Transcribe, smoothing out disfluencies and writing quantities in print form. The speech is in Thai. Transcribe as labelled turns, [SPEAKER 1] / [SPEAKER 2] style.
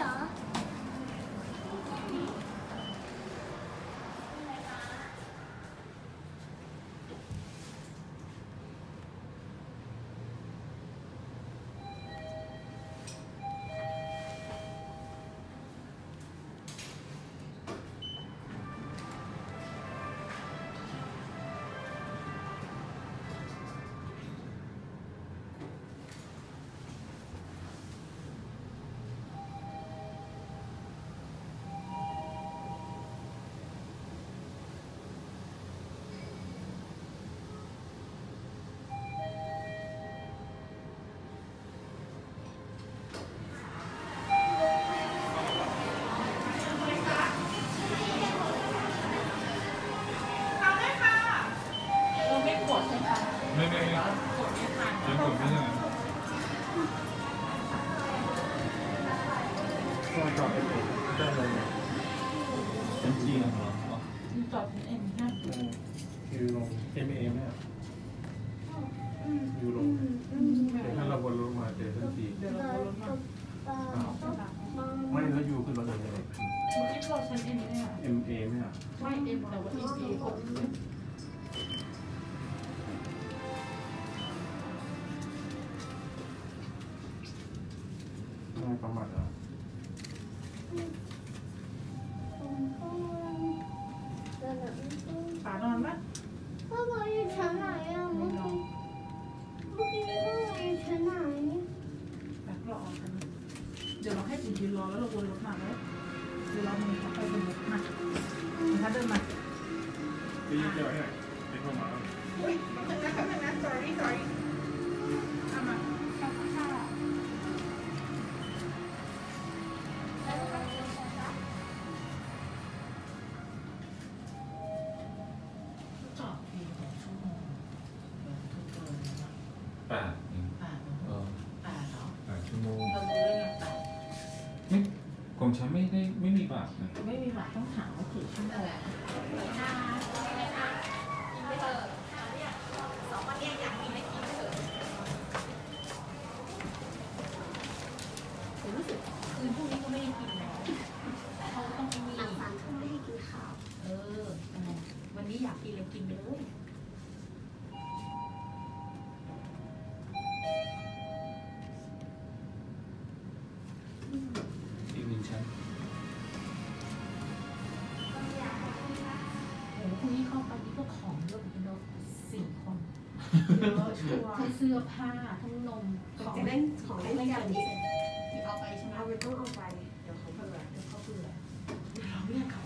[SPEAKER 1] เหรอ
[SPEAKER 2] จอดเอ็มได้เลยเป็นจีนเหรอ
[SPEAKER 3] จอดเป็นเอ็มนะ
[SPEAKER 2] ยูลงเอ็มเอ็มเนี่ยยูลงเดี๋ยวถ้าเราวนรถมาเจอทันที
[SPEAKER 3] เดี๋ยวเราวนรถมา
[SPEAKER 2] ไม่แล้วยูขึ้นรถเลยไง
[SPEAKER 3] เมื่อกี้เราใช้เอ็มเนี่ย
[SPEAKER 2] เอ็มเอเนี่ย
[SPEAKER 3] ไม่เอ็มแต่ว่าเอ็มเอผม
[SPEAKER 2] ไม่ประมาทเหรอ
[SPEAKER 3] ป่านอนไหม
[SPEAKER 1] พ่อบอกอยู่ชั้นไหนอ่ะเมื่อกี้พ่ออยู่ชั้นไหน
[SPEAKER 3] แบบรอกันเดี๋ยวเราให้จียืนรอแล้วเราวนรถมาแล้วเดี๋ยวเรามึงขับไปบนรถมาถ้าเดินมา
[SPEAKER 2] ดีเจอเนี่ยเป็นคนมา
[SPEAKER 3] อุ้ยมันจะทำยังไง sorry ทำมา
[SPEAKER 2] ของฉันไม่มีบาทนะ
[SPEAKER 3] ไม่มีบาทต้องถามว่ากี่ชั่วโมง2 วันนี้อยากกินไม่กินเถอะผมรู้สึกคืนพรุ่งนี้ก็ไม่ได้กินแล้วเขาต้องมี
[SPEAKER 1] หลัง3 ทุ่มไม่ให้กินข้าว
[SPEAKER 3] วันนี้อยากกินเลยกินไปเลยพรุ่งนี้เข้าไปนี่ก็ของเยอะเป็นเรา4 คนเยอะชัวร์ทั้งเสื้อผ้าทั้งนม
[SPEAKER 1] ของเล่นที่
[SPEAKER 3] เอาไปใช่ไหม
[SPEAKER 1] เอาไปต้องเอาไปเดี๋ยวเขาเบื่อ
[SPEAKER 3] เราเรียกเขา